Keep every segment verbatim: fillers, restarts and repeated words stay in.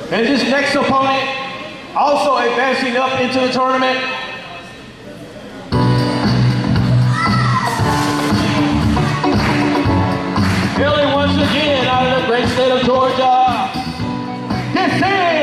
And this next opponent, also advancing up into the tournament, hailing once again out of the great state of Georgia, this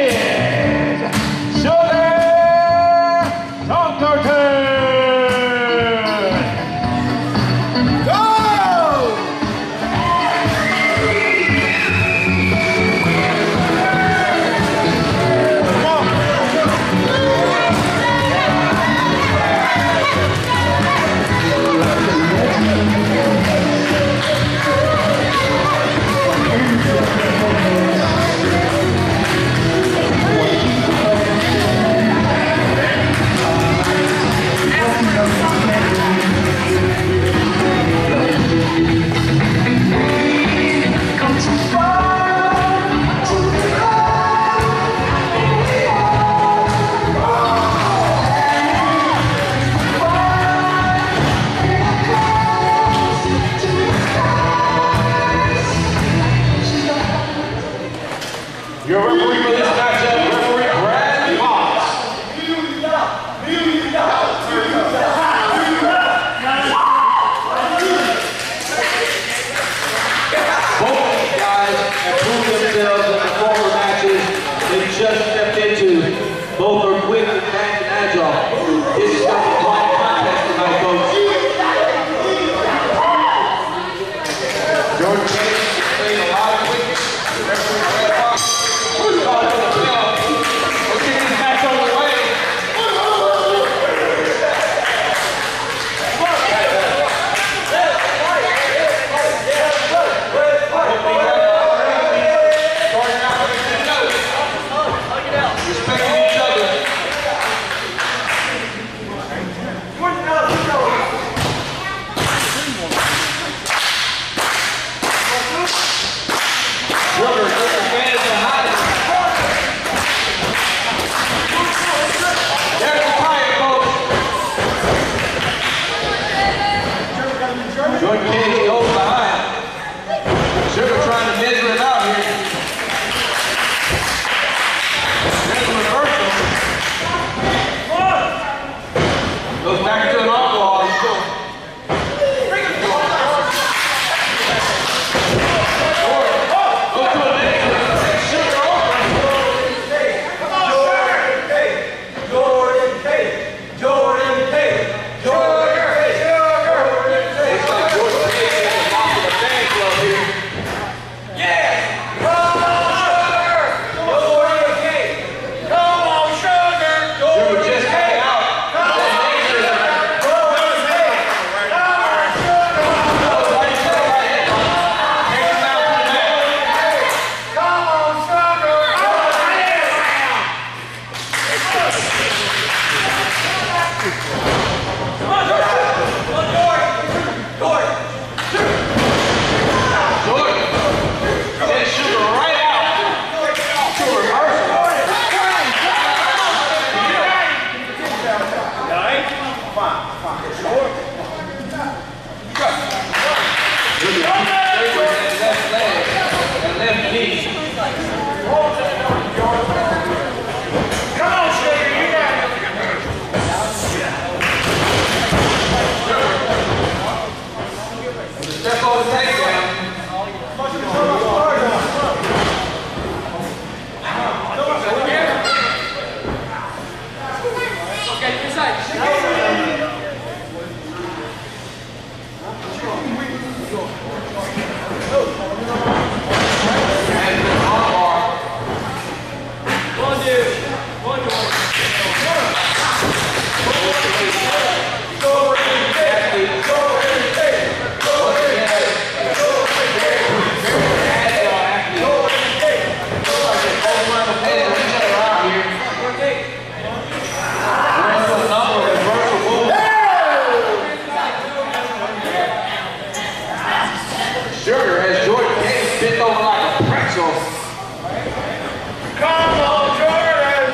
is Sugar Dunkerton! Your referee for this matchup, referee Brad Watts. Both of these guys have proved themselves in the former matches they just stepped into. Both are quick and fast and agile. This is going to be quite a contest tonight, folks. Jordan Kage has played a lot of quickness. Referee Brad Watts. Jordan Kage goes behind. Sugar trying to measure it out here. There's a reversal. Goes back to an all-ball. Goes to a leg. Takes Sugar over. Jordan Kage. Jordan Kage. Jordan Kage. Jordan. Sugar has Jordan Kage bent over like a pretzel. Come on, Jordan!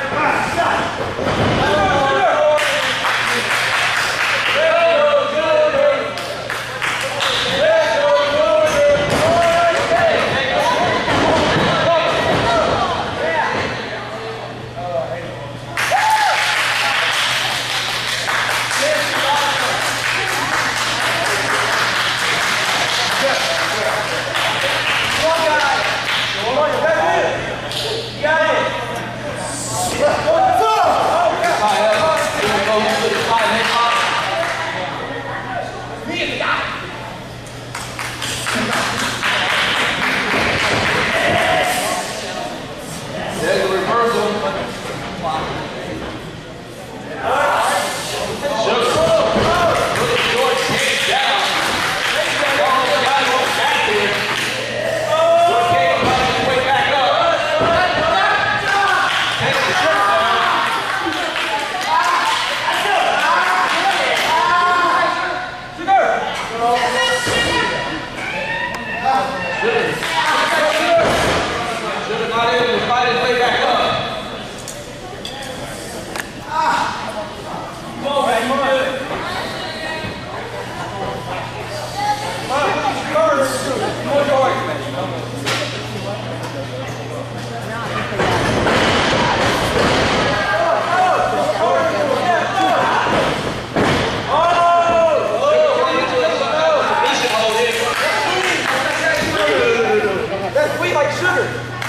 like sugar.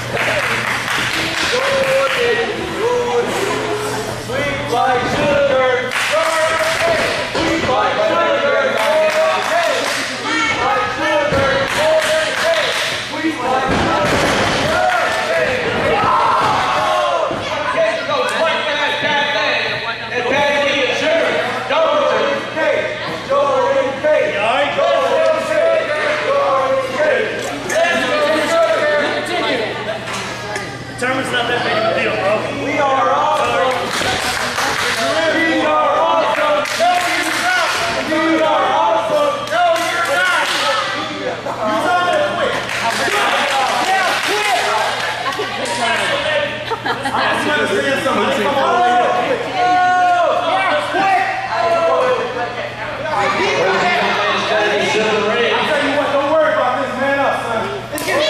Sweet like sugar. Sweet like sugar. Sweet like sugar. Sweet like sugar. Termin's not that big of a deal, bro. We are awesome. We are awesome. No, you're not. We are awesome. No, you're not. You're not that quick. Yeah, quick. I'm trying to say something. Come on. I tell you what, don't worry about this, man up, son. Let's get it.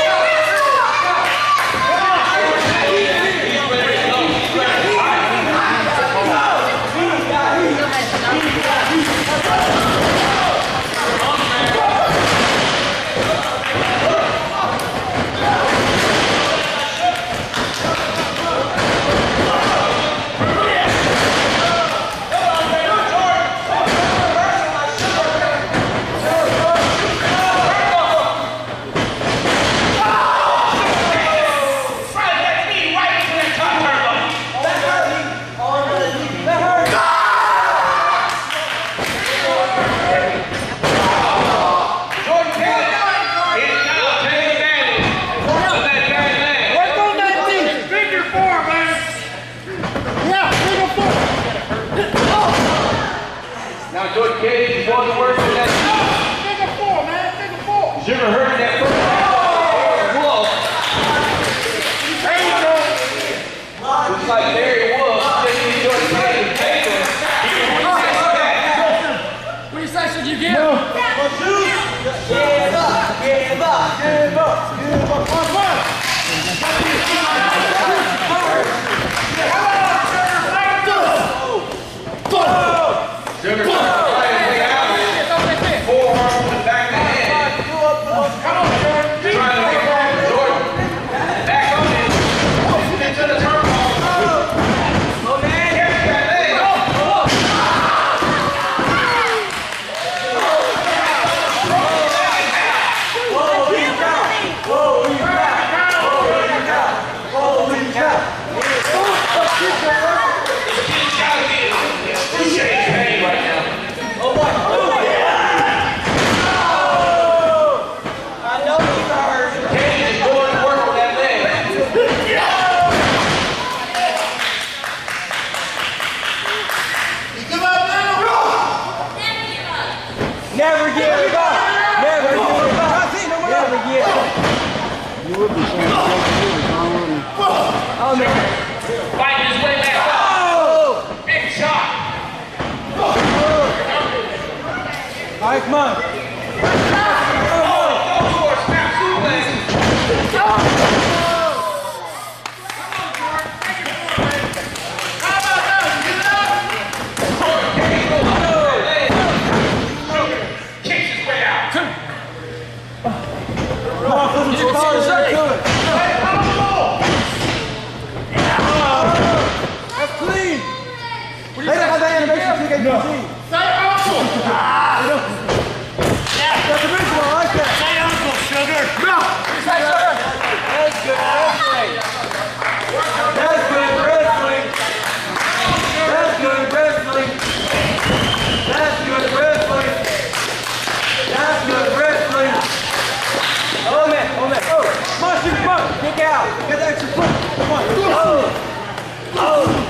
Now, George Kage is one of the worst in that. Figure four, man. Figure four. You ever heard of that first Whoa. There you go. Looks like Barry Wolf. Just need George Kage to take him. What do you say? Should you give? No. Give up. Give up. Give up. Give up. Come on. Sugar trying to play his way out of it. Forearm to the back of the head. Come on, Jordan. Trying to get Jordan back on it. Into the turnbuckle. Oh, man. Here's that leg. Holy cow. Holy cow. Holy cow. Holy cow. He's shaking his head right now. Oh, boy. Oh, yeah. Oh. I know you heard. Kage is going to work on that leg. Give up now. Never give up. Never give up. Never give up. You would be saying Oh, no. Fighting his way back up. Oh. Big shot. All right, come on. Oh, go for a snap suplex. Kicks his way out. Come on, put some stars right to it. That's clean. They don't have that animation so you can see. That's original, I like that. Say uncle, sugar. No. That's good wrestling. That's good wrestling. That's good wrestling. That's good wrestling. That's good wrestling. Oh man, oh man. Oh, come on, shoot, come on. Kick out. Get that extra foot. Come on. Oh. Oh.